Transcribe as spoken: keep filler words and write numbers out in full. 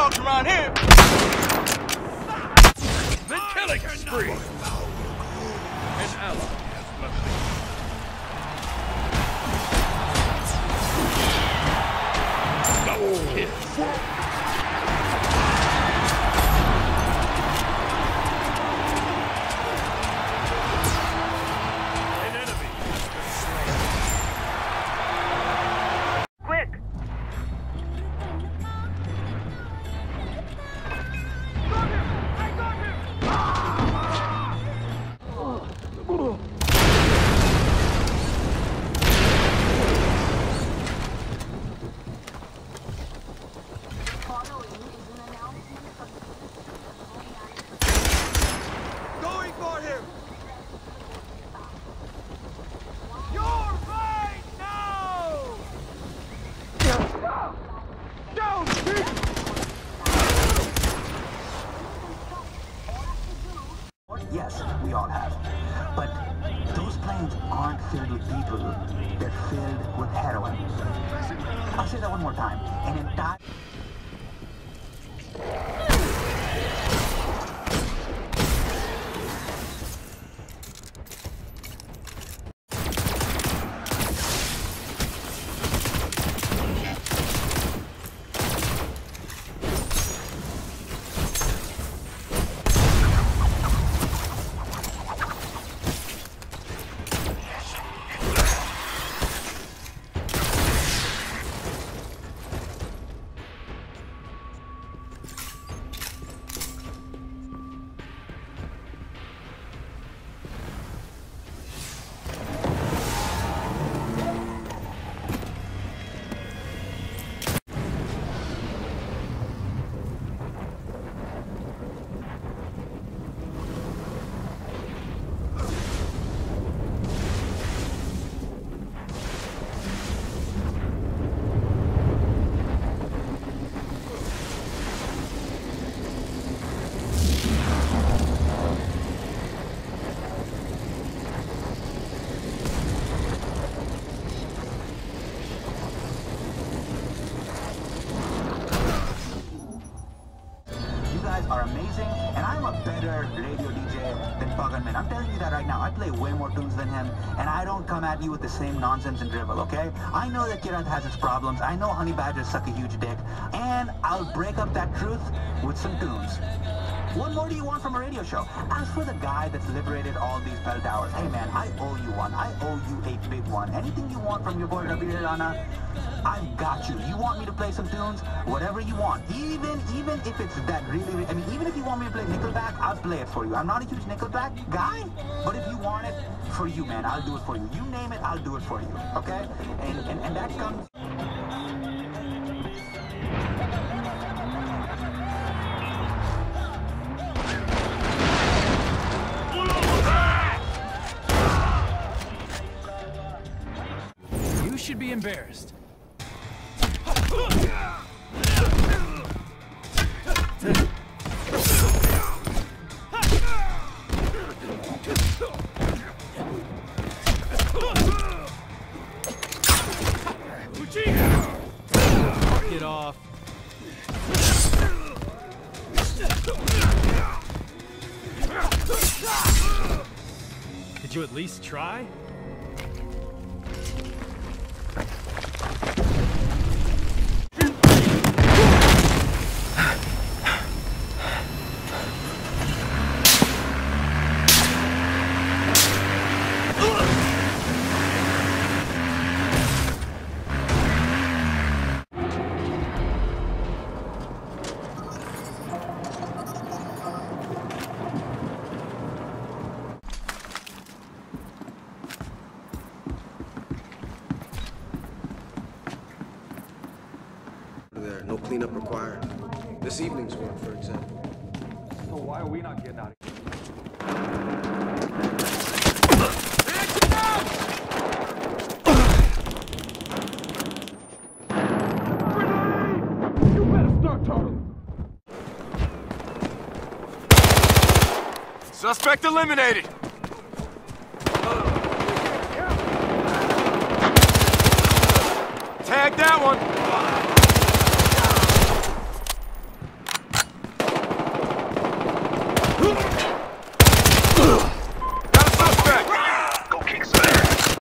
dogs around here. The killing spree. An ally has left me. Double kill. Yes, we all have. But those planes aren't filled with people. They're filled with heroin. I'll say that one more time. An entire... Are amazing, and I'm a better radio D J than Buggerman. I'm telling you that right now. I play way more tunes than him, and I don't come at you with the same nonsense and drivel, okay? I know that Kiran has its problems. I know honey badgers suck a huge dick, and I'll break up that truth with some tunes. What more do you want from a radio show? As for the guy that's liberated all these bell towers, hey man, I owe you one. I owe you a big one. Anything you want from your boy Ravi Rana, I've got you. You want me to play some tunes? Whatever you want. Even even if it's that really, really, I mean, even if you want me to play Nickelback, I'll play it for you. I'm not a huge Nickelback guy, but if you want it, for you, man, I'll do it for you. You name it, I'll do it for you, okay? And, and, and that comes... You should be embarrassed. Get off. Could you at least try? There, no cleanup required. This evening's work, for example. So why are we not getting out of here? You better start turtling. Suspect eliminated. Tag that one.